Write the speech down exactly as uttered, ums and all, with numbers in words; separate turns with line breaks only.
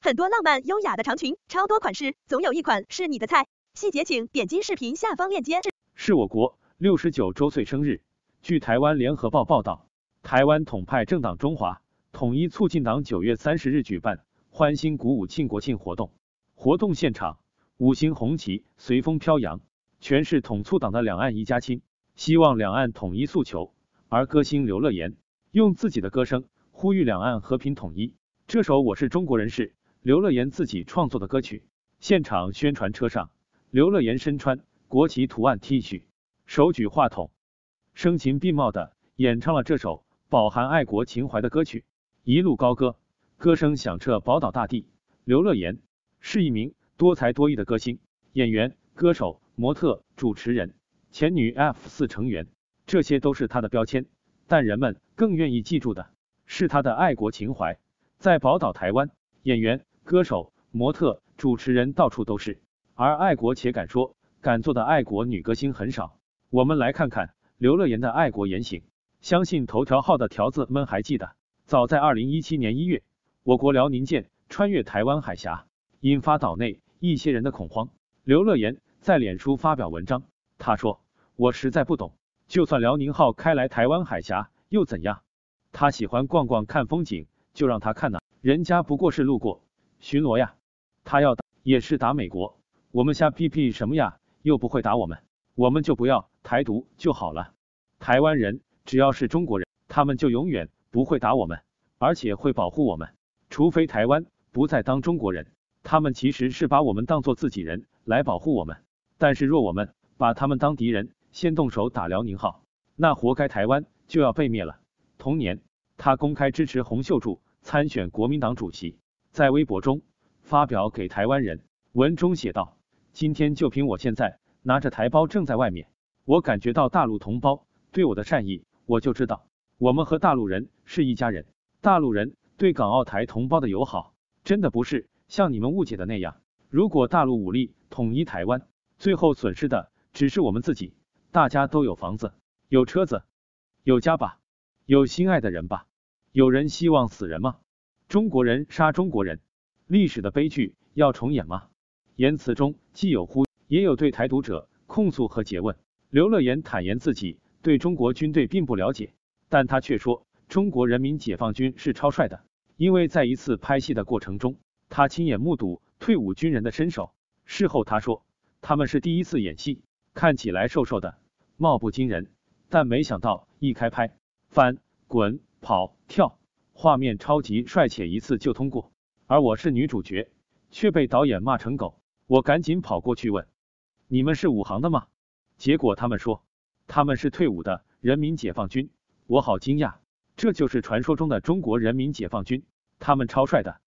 很多浪漫优雅的长裙，超多款式，总有一款是你的菜。细节请点击视频下方链接。
是我国六十九周岁生日。据台湾联合报报道，台湾统派政党中华统一促进党九月三十日举办欢欣鼓舞庆国庆活动，活动现场五星红旗随风飘扬，全是统促党的两岸一家亲，希望两岸统一诉求。而歌星刘乐言用自己的歌声呼吁两岸和平统一。这首《我是中国人》是刘乐言自己创作的歌曲。现场宣传车上，刘乐言身穿国旗图案 T 恤，手举话筒，声情并茂的演唱了这首饱含爱国情怀的歌曲，一路高歌，歌声响彻宝岛大地。刘乐言是一名多才多艺的歌星、演员、歌手、模特、主持人、前女 F 四 成员，这些都是他的标签，但人们更愿意记住的是他的爱国情怀。在宝岛台湾，演员、歌手、模特、主持人到处都是，而爱国且敢说敢做的爱国女歌星很少。我们来看看刘乐言的爱国言行。相信头条号的条子们还记得，早在二零一七年一月，我国辽宁舰穿越台湾海峡，引发岛内一些人的恐慌。刘乐言在脸书发表文章，他说：我实在不懂，就算辽宁号开来台湾海峡又怎样？他喜欢逛逛看风景，就让他看呐，人家不过是路过巡逻呀，他要打也是打美国，我们瞎屁屁什么呀，又不会打我们，我们就不要台独就好了。台湾人只要是中国人，他们就永远不会打我们，而且会保护我们，除非台湾不再当中国人，他们其实是把我们当作自己人来保护我们。但是若我们把他们当敌人，先动手打辽宁号，那活该台湾就要被灭了。同年，他公开支持洪秀柱参选国民党主席，在微博中发表给台湾人，文中写道：今天就凭我现在拿着台胞证在外面，我感觉到大陆同胞对我的善意，我就知道我们和大陆人是一家人。大陆人对港澳台同胞的友好，真的不是像你们误解的那样。如果大陆武力统一台湾，最后损失的只是我们自己。大家都有房子，有车子，有家吧，有心爱的人吧。有人希望死人吗？中国人杀中国人，历史的悲剧要重演吗？言辞中既有呼，也有对台独者控诉和诘问。刘乐言坦言自己对中国军队并不了解，但他却说中国人民解放军是超帅的，因为在一次拍戏的过程中，他亲眼目睹退伍军人的身手。事后他说，他们是第一次演戏，看起来瘦瘦的，貌不惊人，但没想到一开拍，翻、滚、跑、跳，画面超级帅且一次就通过。而我是女主角，却被导演骂成狗，我赶紧跑过去问，你们是武行的吗？结果他们说，他们是退伍的人民解放军。我好惊讶，这就是传说中的中国人民解放军，他们超帅的。